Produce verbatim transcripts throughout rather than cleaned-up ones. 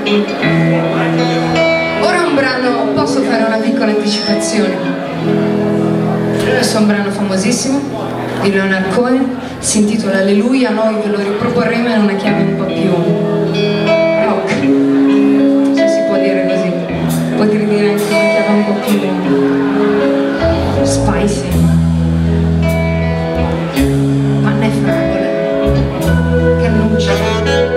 Ora un brano, posso fare una piccola anticipazione. Questo è un brano famosissimo di Leonard Cohen, si intitola Alleluia. Noi ve lo riproporremo in una chiave un po' più rock, se si può dire così. Potrei dire anche una chiave un po' più spicy. Panna e fragole, cannuccia.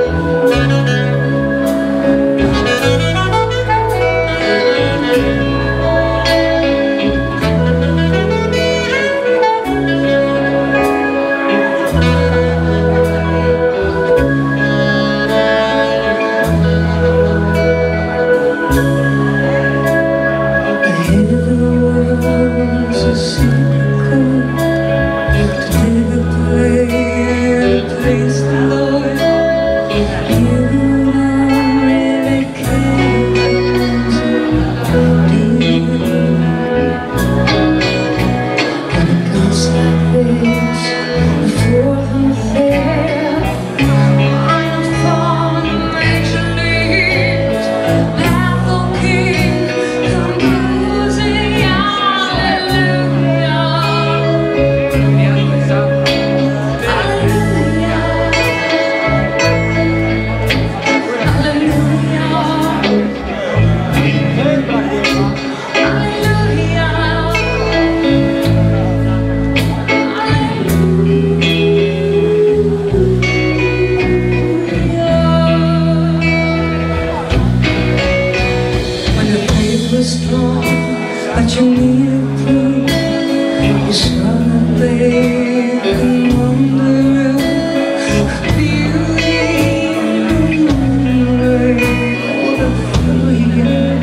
But you need to prove you're strong, babe, and wonder if beauty and rain for you.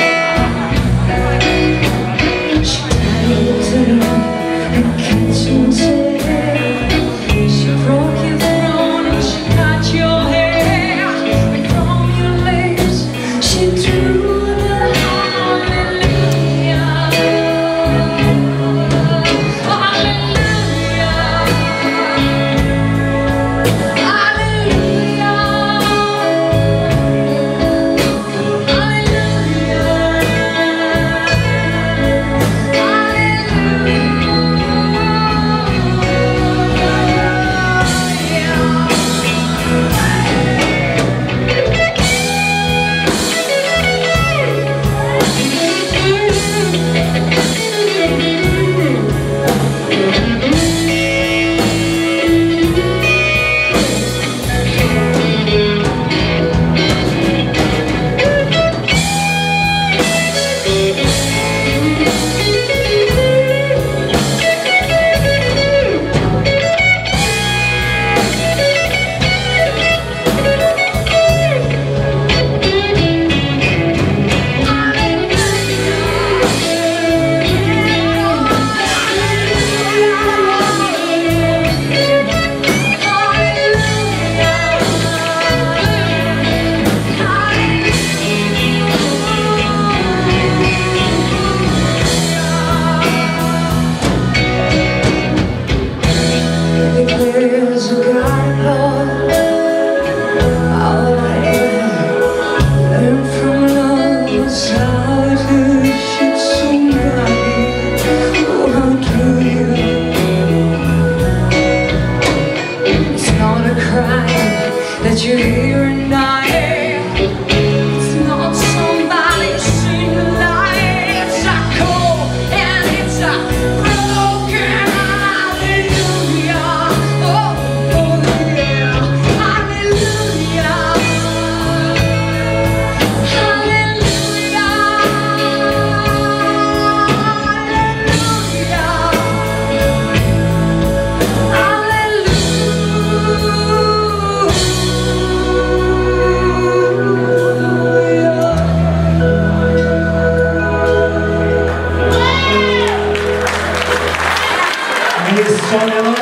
She tied to the kitchen chair. She broke your throne and she cut your hair, and from your lips she drew. There's a God, Lord, all I ever learned from love was how to shoot somebody. Oh, how do you? It's not a crime that you're here and I. It's not somebody seen the light. It's a cold and it's a broken hallelujah. Sonia